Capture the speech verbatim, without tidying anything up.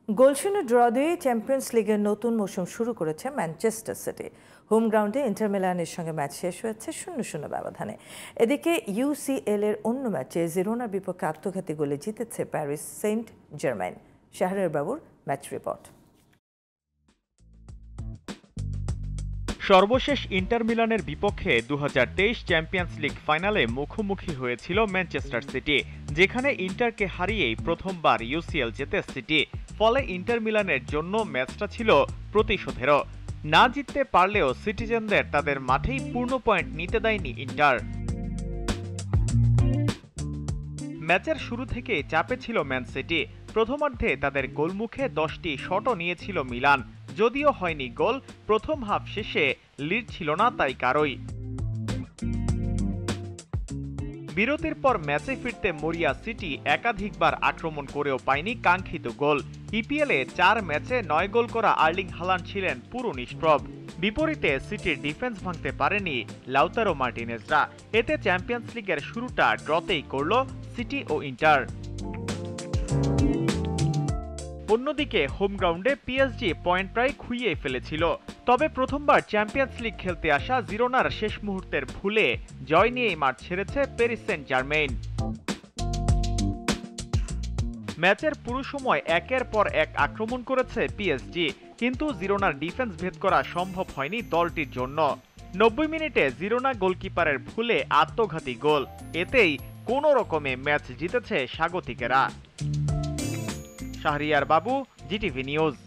গোলশূন্য draw দিয়ে champions লিগের নতুন মৌসুম শুরু করেছে ম্যানচেস্টার সিটি। হোম গ্রাউন্ডে ইন্টার মিলানের সঙ্গে ম্যাচ শেষ হয়েছে শূন্য শূন্য ব্যবধানে। এদিকে ইউসিএল এর অন্য ম্যাচে জিরোনার বিপক্ষে আত্মঘাতী গোলে জিতেছে প্যারিস সেন্ট জার্মাইন। শাহরের বাবুর ম্যাচ রিপোর্ট। সর্বশেষ ইন্টার মিলানের বিপক্ষে দু হাজার তেইশ চ্যাম্পিয়ন্স লিগ ফাইনালে মুখোমুখি হয়েছিল ম্যানচেস্টার সিটি, যেখানে ইন্টারকে হারিয়েই প্রথমবার ইউসিএল জেতে সিটি। ফলে ইন্টার মিলানের জন্য ম্যাচটা ছিল প্রতিশোধেরও। না জিততে পারলেও সিটিজেনদের তাদের মাঠেই পূর্ণ পয়েন্ট নিতে দেয়নি ইন্টার। ম্যাচের শুরু থেকে চাপে ছিল ম্যান সিটি। প্রথমার্ধে তাদের গোলমুখে দশটি শটও নিয়েছিল মিলান, যদিও হয়নি গোল। প্রথম হাফ শেষে লিড ছিল না তাই কারোই। বিরতির পর ম্যাচে ফিরতে মরিয়া সিটি একাধিকবার আক্রমণ করেও পায়নি কাঙ্ক্ষিত গোল। ইপিএলে চার ম্যাচে নয় গোল করা আর্লিং হালান্ড ছিলেন পুরো নিষ্প্রভ। বিপরীতে সিটির ডিফেন্স ভাঙতে পারেনি লাউতারো মার্টিনেজরা। এতে চ্যাম্পিয়ন্স লিগের শুরুটা ড্রতেই করল সিটি ও ইন্টার। অন্যদিকে হোম গ্রাউন্ডে পিএসজি পয়েন্ট প্রায় খুইয়ে ফেলেছিল। তবে প্রথমবার চ্যাম্পিয়ন্স লিগ খেলতে আসা জিরোনার শেষ মুহূর্তের ভুলে জয় নিয়েই মাঠ ছেড়েছে প্যারিস সেন্ট জার্মেইন। ম্যাচের পুরো সময় একের পর এক আক্রমণ করেছে পিএসজি, কিন্তু জিরোনার ডিফেন্স ভেদ করা সম্ভব হয়নি দলটির জন্য। নব্বই মিনিটে জিরোনা গোলকিপারের ভুলে আত্মঘাতী গোল। এতেই কোনো রকমে ম্যাচ জিতেছে স্বাগতিকেরা। শাহরিয়ার বাবু, জিটিভি নিউজ।